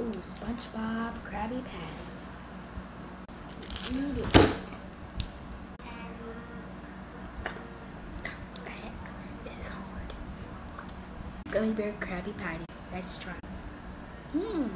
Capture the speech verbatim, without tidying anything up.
Ooh, SpongeBob Krabby Patty. Noodle. The heck? This is hard. Gummy bear Krabby Patty. Let's try. Mmm.